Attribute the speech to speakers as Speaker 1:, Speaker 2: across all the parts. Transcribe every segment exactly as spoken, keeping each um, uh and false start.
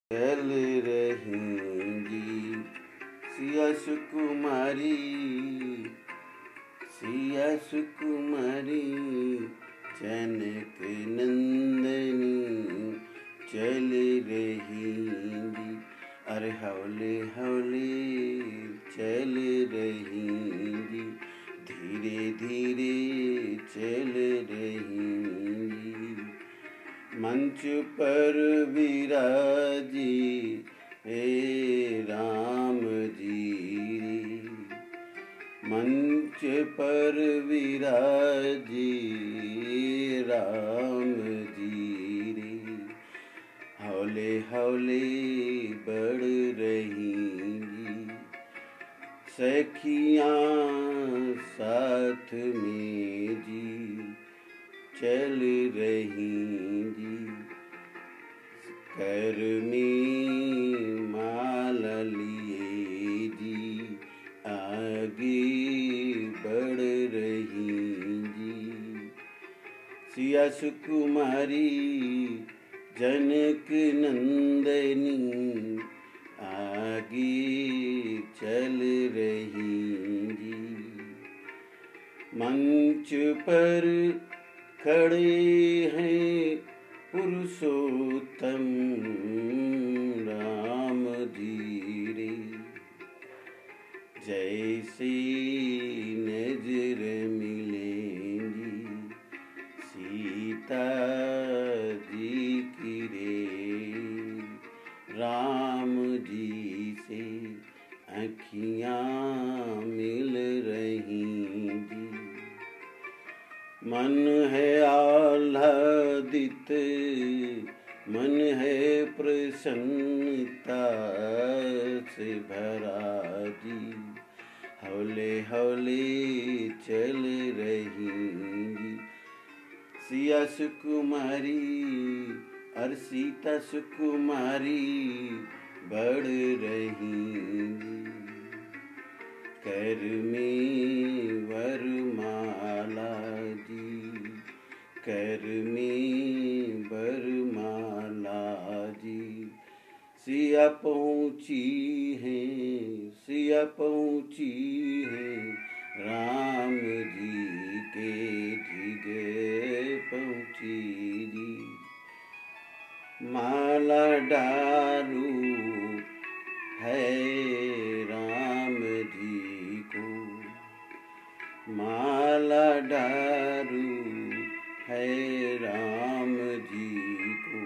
Speaker 1: चल रहेंगी सिया सुकुमारी, सिया सुकुमारी जनक नंदनी चल रहेंगी। अरे हौले हौले चल रहेंगी, धीरे धीरे चल रहेंगी। मंच पर विराजी हे राम जी, मंच पर विराजी राम जी रे। हौले हौले बढ़ रहेंगी सखियाँ साथ में जी चल रहेंगी। कर में माला लिए जी आगे बढ़ रहेंगी। सिया सुकुमारी जनक नंदनी आगे चल रहेंगी। मंच पर खड़े हैं पुरुषोत्तम राम जी रे। जैसे नजर मिलेंगी सीता जी की रे, राम जी से अखियाँ मिल रहेंगी। मन है आह्लादित, मन है प्रसन्नता से भरा जी। हौले हौले चल रहेंगी सिया सुकुमारी और सीता सुकुमारी बढ़ रहेंगी। कर में वरमाला जी, कर में वरमाला जी। सिया पहुँची है, सिया पहुँची है राम जी के ढिगे पहुँची जी। माला डालू है राम जी को, माला डालू है राम जी को।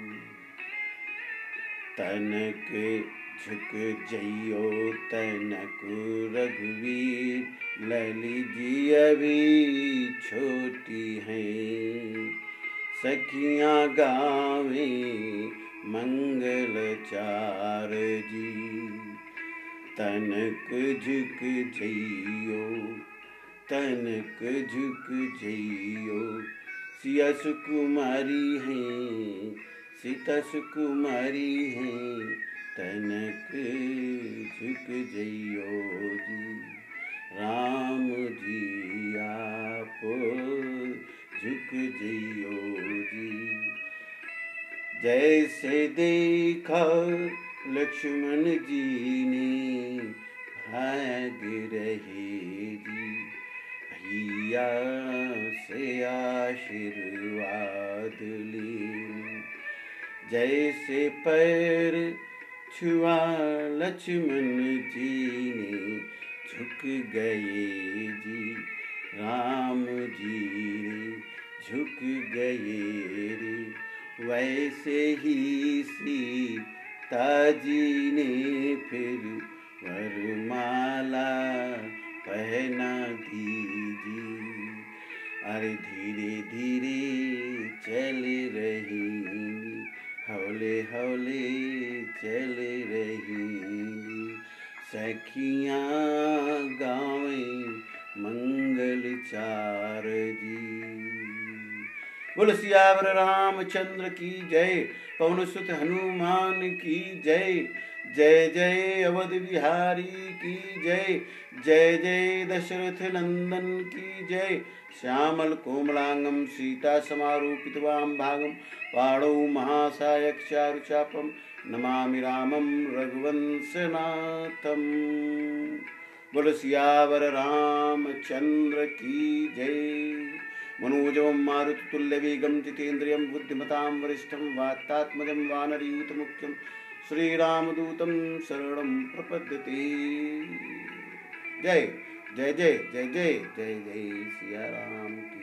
Speaker 1: तनक झुक जइयो तनक रघुवीर, लली जी अभी छोटी हैं। सखियाँ गावे मंगल चार जी। तनक झुक जइयो, तनक झुक जइयो। सिया सुकुमारी हैं, सीता सुकुमारी हैं। तनक झुक जइयो जी, राम जी आप झुक जइयो जी। जैसे देखा लक्ष्मण जी ने भाग रहे जी, भैया से आशीर्वाद ले। जैसे पैर छुआ लक्ष्मण जी ने झुक गए जी, राम जी रे झुक गए रे। वैसे ही सीता जी ने फिर वरमाला पहना दी जी। अरे धीरे धीरे चल रहेंगी, हौले हौले चल रहेंगी। सखियाँ गावें मंगल चार जी। बोल सियावर रामचंद्र की जय, पवन सुत हनुमान की जय। जय जय अवध बिहारी की जय, जय जय दशरथ नंदन की जय। श्यामल कोमलांगम सीता समारूपितवाम भागम, पाणौ महासायक चारुचापम नमामि रामं रघुवंशनाथम। बोलो सियावर रामचंद्र की जय। मनोजवं मारुततुल्यवेगं जितेन्द्रियं बुद्धिमतां वरिष्ठं वातात्मजं वानरयूथमुख्यं श्रीरामदूतं शरणं प्रपद्यते। जय जय जय जय जय जय जय सिया राम की।